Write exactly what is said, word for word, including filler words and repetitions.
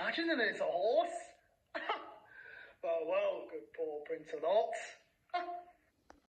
imagining it's a horse. Well, well, good Pawprint or not.